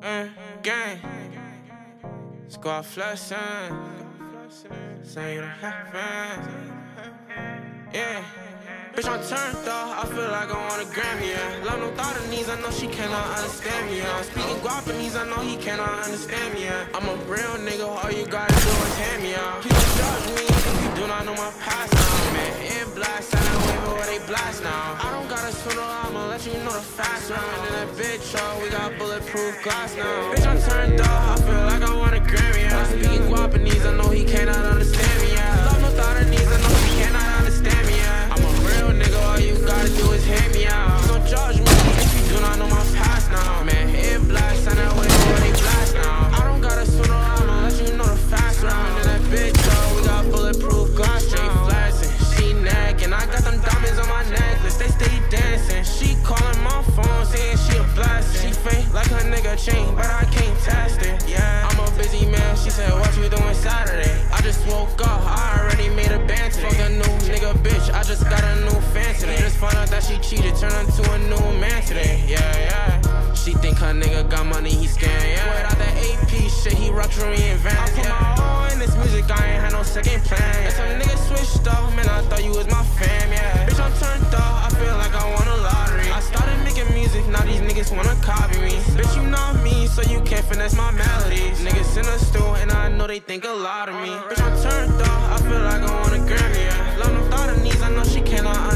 Gang. Squad flexing. Saying you the half. Yeah. Bitch, I'm turned off, I feel like I want a Grammy, yeah. Love no Thoughtnese, I know she cannot understand me, yeah. Speaking Guapanese, I know he cannot understand me, yeah. I'm a real nigga, all you gotta do is hand me out. Please judge me if you do not know my past now, man. In blast, I don't wait for where they blast now. I don't gotta swindle, I'ma let you know the facts round. In that bitch, y'all, we got bulletproof glass now. Bitch, I'm turned off, I feel like I want a Grammy, yeah. Speaking Guapanese, I know he cannot understand me, yeah. Love no Thoughtnese, I know he cannot understand me, yeah. I'm a real nigga, all you gotta do is hear me out. Please don't judge me if you do not know my past now. Man, in blast, and that way where they blast now. I don't gotta swindle, I'ma let you know the facts round. In that bitch, y'all, we got bulletproof glass. Straight flashing, she nagging. I got them diamonds on my necklace, they steady dancing. She calling my phone, saying she a blessing. She fake like her nigga chain, but I can't test it. Yeah, I'm a busy man, she said, what you doing Saturday? I just woke up, I already made a band today. Fuck a new nigga, bitch, I just got a new fan today. Just found out that she cheated, turned into a new man today. Yeah, yeah. She think her nigga got money, he scam, yeah. Without that AP shit, he luxury in Vans. I put my all in this music, I ain't had no second plan. And some niggas switched up, man, I thought you was my fam, yeah. Bitch, I'm turned up, I feel like I won a lottery. I started making music, now these niggas wanna copy me. Bitch, you not me, so you can't finesse my melodies. Niggas in the stool, and I know they think a lot of me. Bitch, I'm turned up, I feel like I want a Grammy, yeah. Love no Thoughtnese, I know she cannot